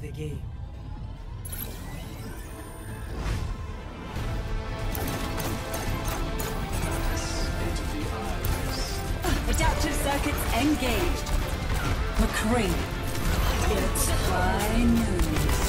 the game. Adaptive circuits engaged. McCree. It's by noon.